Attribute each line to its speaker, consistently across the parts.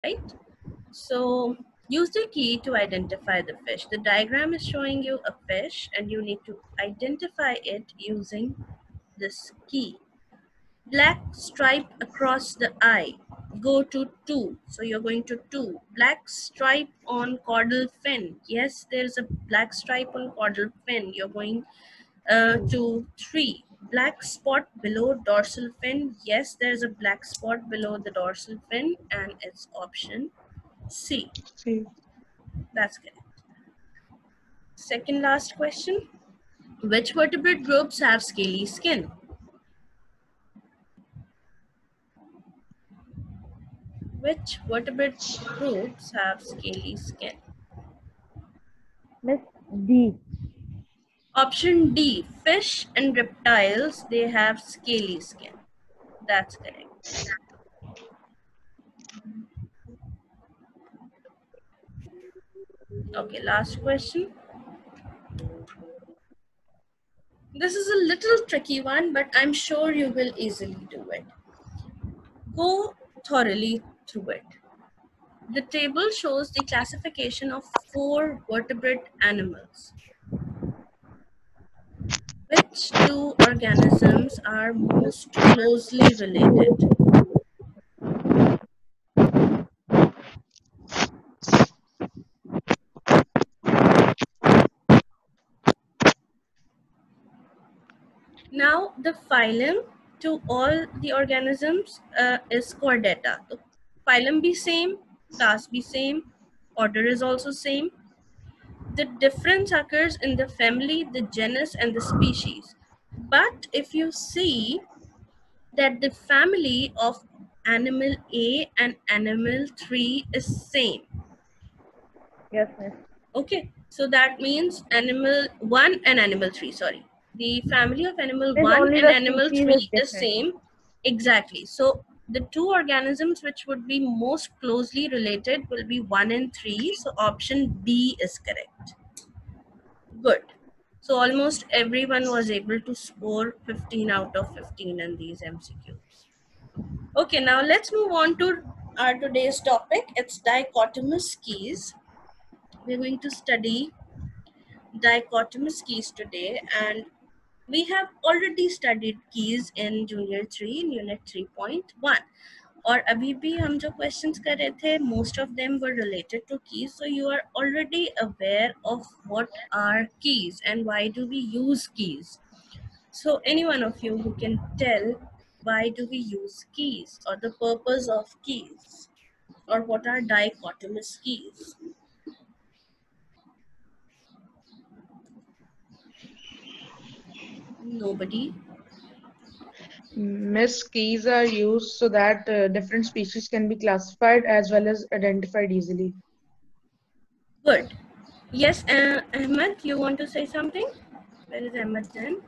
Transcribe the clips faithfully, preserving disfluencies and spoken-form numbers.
Speaker 1: right? So use the key to identify the fish. The diagram is showing you a fish and you need to identify it using this key. Black stripe across the eye. Go to two. So you're going to two. Black stripe on caudal fin. Yes, there's a black stripe on caudal fin. You're going uh, to three. Black spot below dorsal fin. Yes, there's a black spot below the dorsal fin, and it's option C.
Speaker 2: See.
Speaker 1: That's correct. Second last question. Which vertebrate groups have scaly skin? Which vertebrate groups have scaly skin?
Speaker 3: Miss D.
Speaker 1: Option D, fish and reptiles, they have scaly skin. That's correct. Okay, last question. This is a little tricky one, but I'm sure you will easily do it. Go thoroughly through it. The table shows the classification of four vertebrate animals. Which two organisms are most closely related? Now, the phylum to all the organisms uh, is Chordata. So, phylum be same, class be same, order is also same. The difference occurs in the family, the genus, and the species. But if you see that the family of animal A and animal three is same.
Speaker 3: Yes, miss.
Speaker 1: Okay, so that means animal one and animal three, sorry. The family of animal
Speaker 3: Miss,
Speaker 1: one
Speaker 3: only
Speaker 1: and
Speaker 3: the
Speaker 1: animal
Speaker 3: species
Speaker 1: three
Speaker 3: is
Speaker 1: is
Speaker 3: different.
Speaker 1: same. Exactly. So the two organisms which would be most closely related will be one and three. So option B is correct. Good. So almost everyone was able to score fifteen out of fifteen in these M C Qs. Okay, now let's move on to our today's topic. It's dichotomous keys. We're going to study dichotomous keys today, and we have already studied keys in junior three in unit three point one. और अभी भी हम जो questions कर रहे थे, most of them were related to keys, so you are already aware of what are keys and why do we use keys. So any one of you who can tell why do we use keys or the purpose of keys or what are dichotomous keys? Nobody?
Speaker 2: Miss, keys are used so that uh, different species can be classified as well as identified easily.
Speaker 1: Good. Yes, uh, Ahmed, you want to say something? Where is Ahmed then?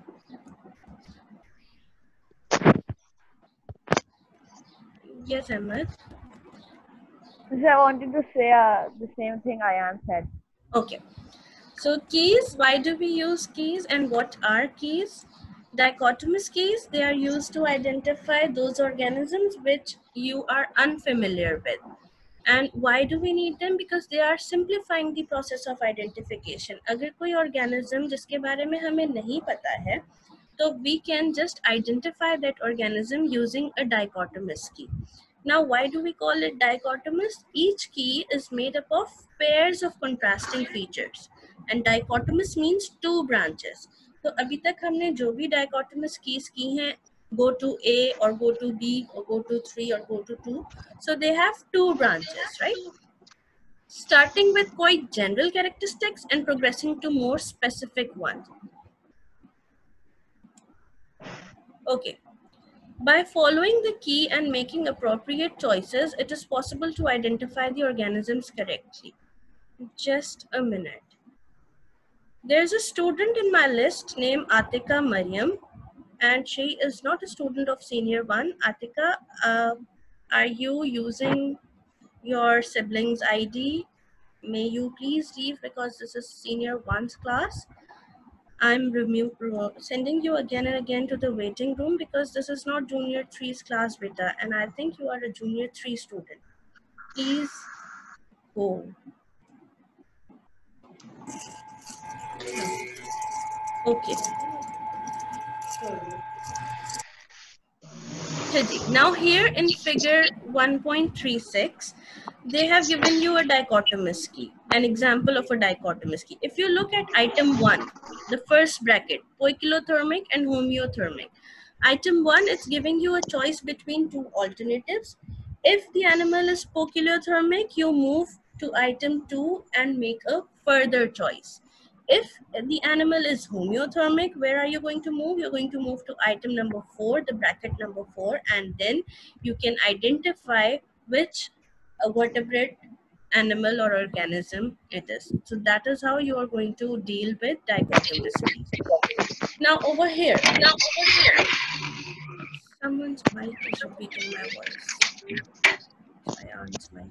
Speaker 1: Yes, Ahmed.
Speaker 3: Miss, I wanted to say uh, the same thing Ayan said.
Speaker 1: Okay. So keys, why do we use keys and what are keys? Dichotomous keys, they are used to identify those organisms which you are unfamiliar with. And why do we need them? Because they are simplifying the process of identification. अगर कोई organism जिसके बारे में हमें नहीं पता है, तो we can just identify that organism using a dichotomous key. Now, why do we call it dichotomous? Each key is made up of pairs of contrasting features. And dichotomous means two branches. तो अभी तक हमने जो भी dichotomous keys की हैं, go to A or go to B or go to three or go to two. So they have two branches, right? Starting with quite general characteristics and progressing to more specific ones. Okay. By following the key and making appropriate choices, it is possible to identify the organisms correctly. Just a minute. There's a student in my list named Atika Mariam, and she is not a student of senior one. Atika, uh, are you using your sibling's I D? May you please leave because this is senior one's class. I'm remo- sending you again and again to the waiting room because this is not junior three's class, beta, and I think you are a junior three student. Please go. Okay. Now here in figure one point three six, they have given you a dichotomous key, an example of a dichotomous key. If you look at item one, the first bracket, poikilothermic and homeothermic. Item one, it's giving you a choice between two alternatives. If the animal is poikilothermic, you move to item two and make a further choice. If the animal is homeothermic, where are you going to move? You're going to move to item number four, the bracket number four, and then you can identify which uh, vertebrate animal or organism it is. So that is how you are going to deal with dichotomous keys. Now over here, now over here, someone's mic is repeating my voice. Ayan's mic.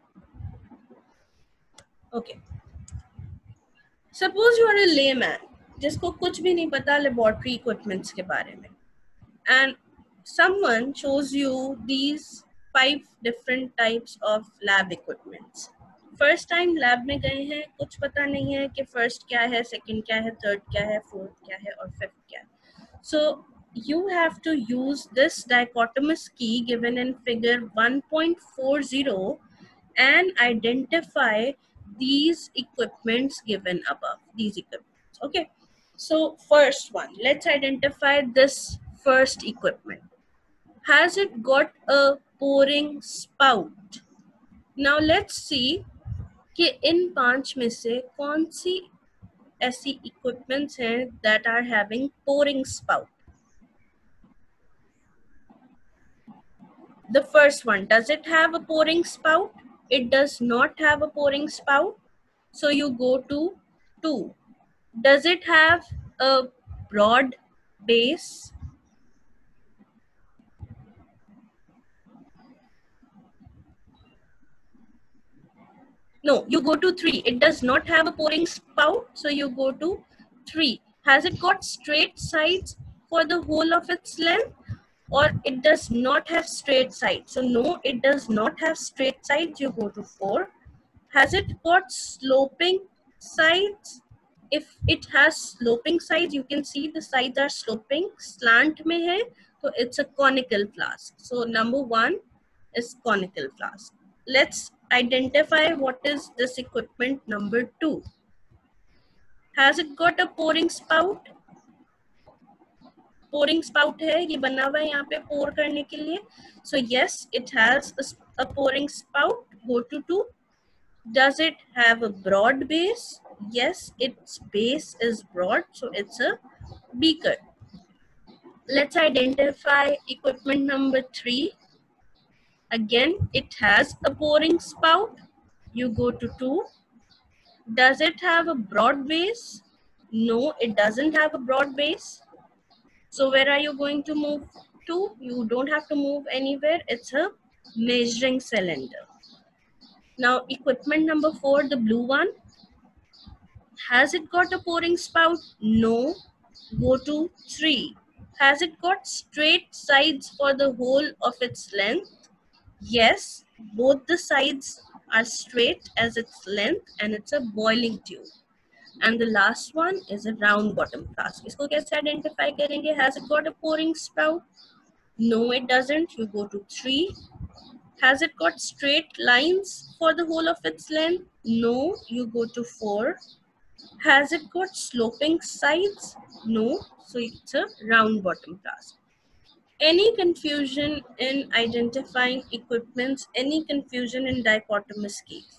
Speaker 1: Okay. Suppose you are a layman, जिसको कुछ भी नहीं पता laboratory equipments के बारे में, and someone shows you these five different types of lab equipments. First time lab में गए हैं, कुछ पता नहीं है कि first क्या है, second क्या है, third क्या है, fourth क्या है और fifth क्या है. So you have to use this dichotomous key given in figure one point four zero and identify these equipments given above, these equipments. Okay, so first one, let's identify this first equipment. Has it got a pouring spout? Now let's see कि इन पांच में से कौन सी ऐसी equipments हैं that are having pouring spout. The first one, does it have a pouring spout? It does not have a pouring spout. So you go to two. Does it have a broad base? No, you go to three. It does not have a pouring spout. So you go to three. Has it got straight sides for the whole of its length? Or it does not have straight sides? So no, it does not have straight sides. You go to four. Has it got sloping sides? If it has sloping sides, you can see the sides are sloping, slant mein hai, so it's a conical flask. So number one is conical flask. Let's identify what is this equipment number two. Has it got a pouring spout? Pouring spout है, ये बना हुआ है यहाँ पे pour करने के लिए. So yes, it has a, a pouring spout. Go to two. Does it have a broad base? Yes, its base is broad, so it's a beaker. Let's identify equipment number three. Again, it has a pouring spout. You go to two. Does it have a broad base? No, it doesn't have a broad base. So where are you going to move to? You don't have to move anywhere. It's a measuring cylinder. Now, equipment number four, the blue one. Has it got a pouring spout? No. Go to three. Has it got straight sides for the whole of its length? Yes, both the sides are straight as its length and it's a boiling tube. And the last one is a round bottom flask. इसको कैसे identify करेंगे? Has it got a pouring spout? No, it doesn't. You go to three. Has it got straight lines for the whole of its length? No, you go to four. Has it got sloping sides? No, so it's a round bottom flask. Any confusion in identifying equipments, any confusion in dichotomous keys?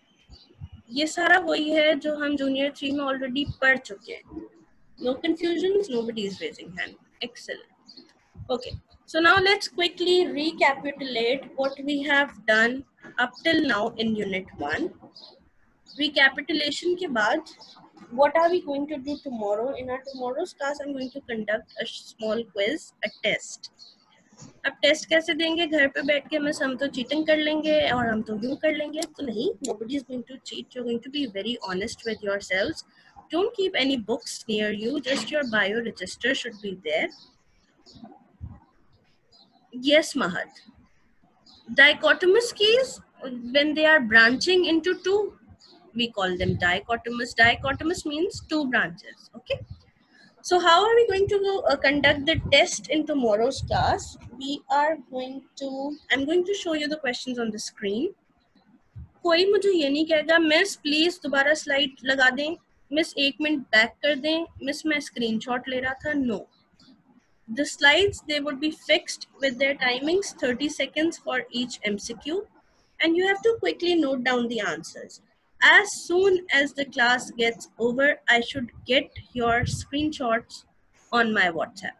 Speaker 1: ये सारा वही है जो हम junior three में already पढ़ चुके हैं. No confusions, nobody is raising hand. Excellent. Okay, so now let's quickly recapitulate what we have done up till now in unit one. Recapitulation के बाद, what are we going to do tomorrow? In our tomorrow's class, I'm going to conduct a small quiz, a test. अब test कैसे देंगे? घर पे बैठ के हम तो चीटिंग कर लेंगे और हम तो यूं कर लेंगे, तो नहीं. Nobody is going to cheat. You're going to be very honest with yourselves. Don't keep any books near you. Just your bio register should be there. Yes, Mahad. Dichotomous keys when they are branching into two, we call them dichotomous. Dichotomous means two branches. Okay. So how are we going to go, uh, conduct the test in tomorrow's class? We are going to, I'm going to show you the questions on the screen. कोई मुझे ये नहीं कहेगा miss please दोबारा slide लगा दें, miss एक minute back कर दें, मिस मैं स्क्रीनशॉट ले रहा था. No, the slides, they would be fixed with their timings, thirty seconds for each M C Q, and you have to quickly note down the answers. As soon as the class gets over, I should get your screenshots on my WhatsApp.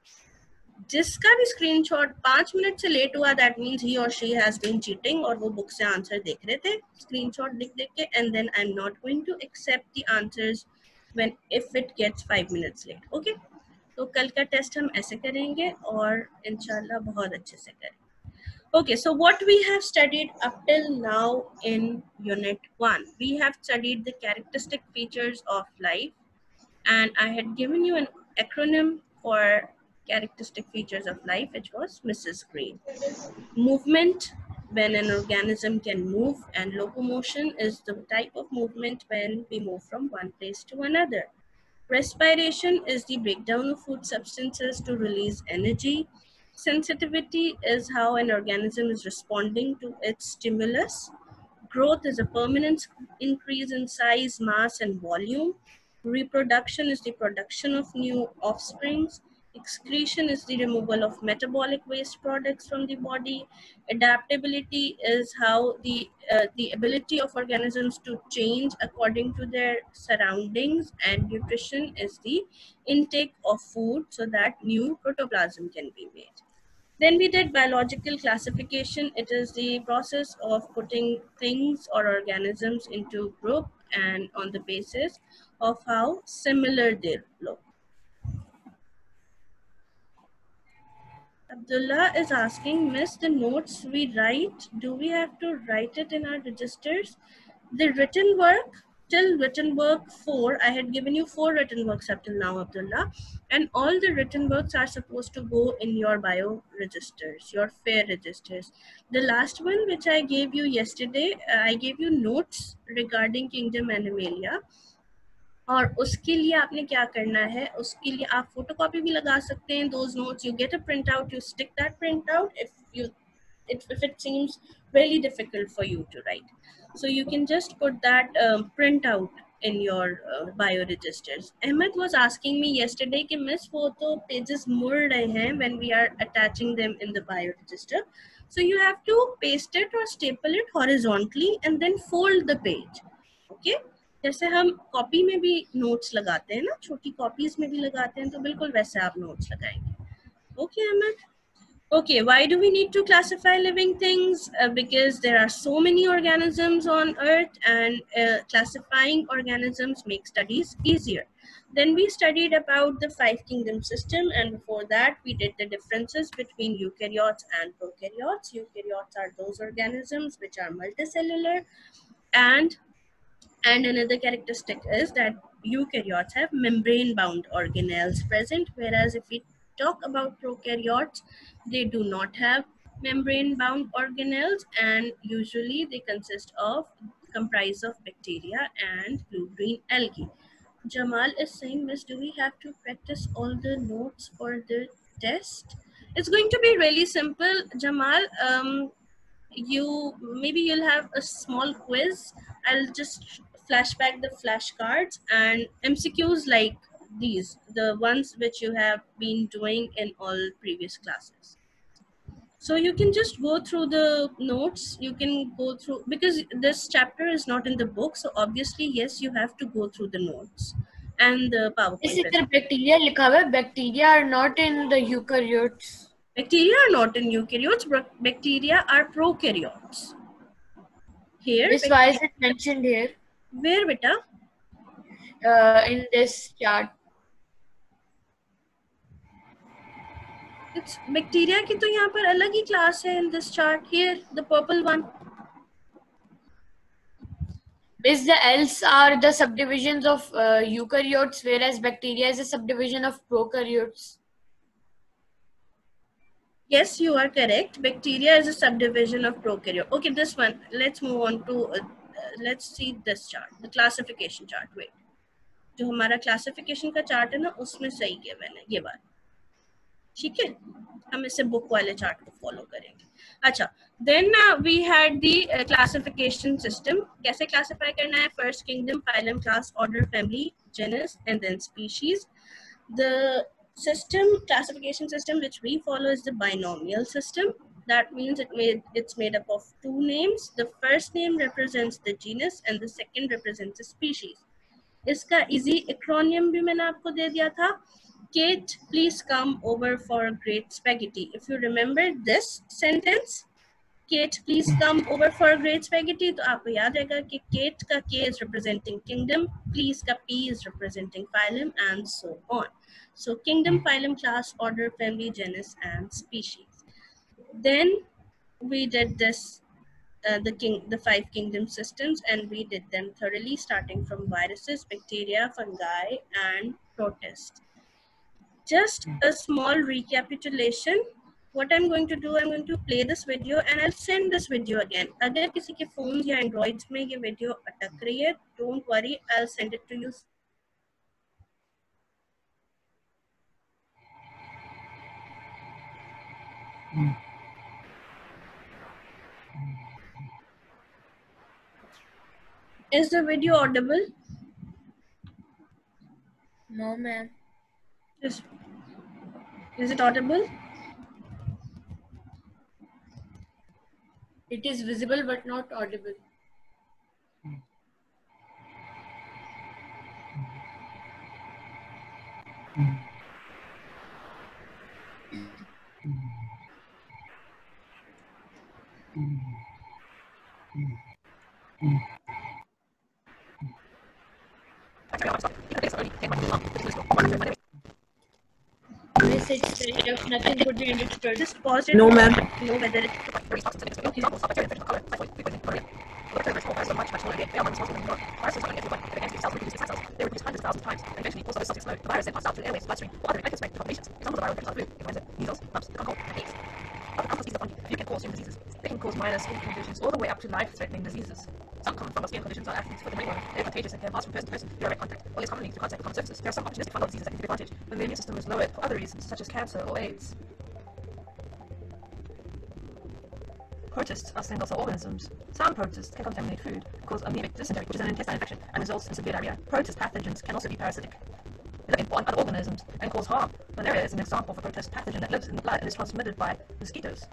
Speaker 1: जिसका भी screenshot पांच minute से late हुआ, that means he और she has been cheating, और वो book से answer देख रहे थे स्क्रीनशॉट देख देख के, and then I am not going to accept the answers when if it gets five minutes late. Okay, तो कल का टेस्ट हम ऐसे करेंगे और इंशाल्लाह बहुत अच्छे से करेंगे. Okay, so what we have studied up till now in unit one, we have studied the characteristic features of life, and I had given you an acronym for characteristic features of life, which was Missus Green. Movement, when an organism can move, and locomotion is the type of movement when we move from one place to another. Respiration is the breakdown of food substances to release energy. Sensitivity is how an organism is responding to its stimulus. Growth is a permanent increase in size, mass, and volume. Reproduction is the production of new offsprings. Excretion is the removal of metabolic waste products from the body. Adaptability is how the uh, the ability of organisms to change according to their surroundings. And nutrition is the intake of food so that new protoplasm can be made. Then we did biological classification. It is the process of putting things or organisms into group and on the basis of how similar they look. Abdullah is asking, Miss, the notes we write, do we have to write it in our registers? The written work, till written work four, I had given you four written works up till now, Abdullah, and all the written works are supposed to go in your bio registers, your fair registers. The last one which I gave you yesterday, uh, I gave you notes regarding Kingdom Animalia. और उसके लिए आपने क्या करना है, उसके लिए आप फोटोकॉपी भी लगा सकते हैं those notes. You get a printout, you stick that printout if you it, if it seems really difficult for you to write. So you can just put that um, printout in your uh, bio registers. Ahmed was asking me yesterday कि miss वो तो pages मुड़ रहे हैं when we are attaching them in the bio register. So you have to paste it or staple it horizontally and then fold the page. Okay. जैसे हम copy में भी नोट्स लगाते हैं ना, छोटी कॉपीज में भी लगाते हैं, तो बिल्कुल वैसे आप नोट्स लगाएंगे. Okay Ahmed. Okay, why do we need to classify living things? Uh, because there are so many organisms on earth, and uh, classifying organisms makes studies easier. Then we studied about the five kingdom system, and before that we did the differences between eukaryotes and prokaryotes. Eukaryotes are those organisms which are multicellular, and And another characteristic is that eukaryotes have membrane-bound organelles present, whereas if we talk about prokaryotes, they do not have membrane-bound organelles, and usually they consist of, comprise of bacteria and blue-green algae. Jamal is saying, Miss, do we have to practice all the notes for the test? It's going to be really simple, Jamal. Um, you maybe you'll have a small quiz. I'll just flashback the flashcards and M C Qs like these, the ones which you have been doing in all previous classes. So you can just go through the notes. You can go through, because this chapter is not in the book, so obviously yes, you have to go through the notes and the PowerPoint.
Speaker 4: Is there bacteria likha hua hai? Bacteria are not in the eukaryotes.
Speaker 1: Bacteria are not in eukaryotes. Bacteria are prokaryotes. Here.
Speaker 4: Miss, why is it mentioned here?
Speaker 1: Where, beta?
Speaker 4: Uh, in this chart.
Speaker 1: It's bacteria की तो यहाँ पर अलग ही class है in this chart. Here, the purple one.
Speaker 4: Miss, the else are the subdivisions of uh, eukaryotes, whereas bacteria is a subdivision of prokaryotes.
Speaker 1: Yes, you are correct. Bacteria is a subdivision of prokaryote. Okay, this one. Let's move on to, uh, let's see this chart, the classification chart. Wait. जो हमारा classification का chart है ना उसमें सही given है ये बात, ठीक है, हम इसे बुक वाले चार्ट को फॉलो करेंगे. अच्छा, then we had the classification system. कैसे क्लासिफाई करना है? First kingdom, phylum, class, order, family, genus and then species. The system classification system which we follow is the binomial system. That means it made it's made up of two names. The first name represents the genus and the second represents the species. इसका easy acronym भी मैंने आपको दे दिया था. Kate, please come over for great spaghetti. If you remember this sentence, Kate, please come over for great spaghetti. तो आपको याद रहेगा कि Kate का K is representing kingdom, please का P is representing phylum, and so on. So kingdom, phylum, class, order, family, genus, and species. Then we did this, uh, the king, the five kingdom systems, and we did them thoroughly, starting from viruses, bacteria, fungi, and protists. Just a small recapitulation. What I'm going to do, I'm going to play this video and I'll send this video again. अगर किसी के phones या androids में ये video अटक रही है, don't worry, I'll send it to you. Is the video audible?
Speaker 4: No, ma'am.
Speaker 1: Is, is it audible?
Speaker 4: It is visible but not audible. Message said if nothing could be understood.
Speaker 1: Just pause it.
Speaker 5: No, ma'am.
Speaker 1: Know whether it. Okay.
Speaker 5: You can cause skin diseases. They can cause minor skin conditions all the way up to life-threatening diseases. Some common fungal skin conditions are athletes for the ringworm. They are contagious and can pass from person to person via direct contact, or less commonly through contact with common surfaces. There are some opportunistic fungal diseases that can take advantage when the immune system is lowered for other reasons, such as cancer or AIDS. Protists are single-cell organisms. Some protists can contaminate food, cause amoebic dysentery, which is an intestinal infection, and results in severe diarrhea. Protist pathogens can also be parasitic. They live in other organisms and cause harm. Malaria is an example of a protist pathogen that lives in the blood and is transmitted by mosquitoes.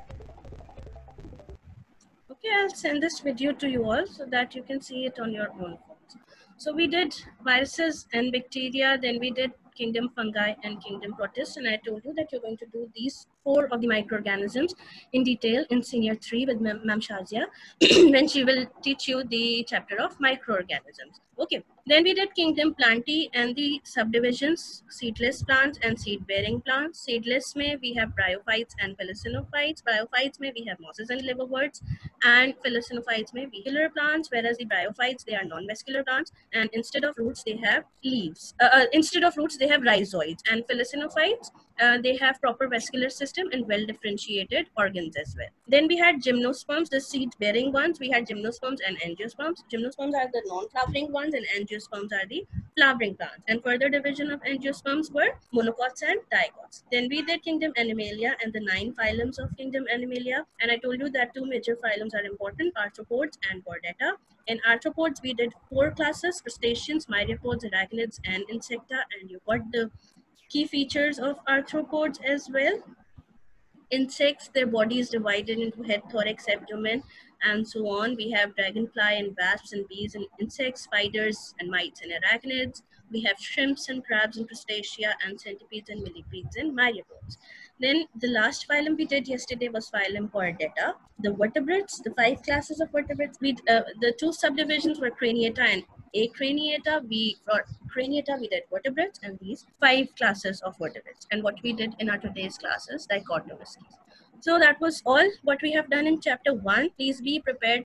Speaker 1: Okay, I'll send this video to you all so that you can see it on your own phones. So we did viruses and bacteria, then we did kingdom fungi and kingdom protists, and I told you that you're going to do these four of the microorganisms in detail in senior three with Ma'am Shazia when she will teach you the chapter of microorganisms. Okay, then we did kingdom plantae and the subdivisions, seedless plants and seed-bearing plants. Seedless may we have bryophytes and phyllosynophytes. Bryophytes may we have mosses and liverworts, and phyllosynophytes may be vascular plants, whereas the bryophytes, they are non-vascular plants, and instead of roots they have leaves. Uh, uh, instead of roots they have rhizoids, and phyllosynophytes, uh, they have proper vascular system and well differentiated organs as well. Then we had gymnosperms, the seed-bearing ones. We had gymnosperms and angiosperms. Gymnosperms are the non-flowering ones, and angiosperms are the flowering plants. And further division of angiosperms were monocots and dicots. Then we did kingdom Animalia and the nine phylums of kingdom Animalia. And I told you that two major phylums are important: arthropods and chordata. In arthropods, we did four classes: crustaceans, myriapods, arachnids, and insecta. And you got the key features of arthropods as well. Insects, their body is divided into head, thorax, abdomen, and so on. We have dragonfly and wasps and bees and insects, spiders and mites and arachnids. We have shrimps and crabs and crustacea, and centipedes and millipedes and myriapods. Then the last phylum we did yesterday was phylum Chordata. The vertebrates, the five classes of vertebrates, we, uh, the two subdivisions were Craniata and Acraniata. We, for Craniata, we did vertebrates, and these five classes of vertebrates. And what we did in our today's classes, dichotomous. So that was all what we have done in chapter one. Please be prepared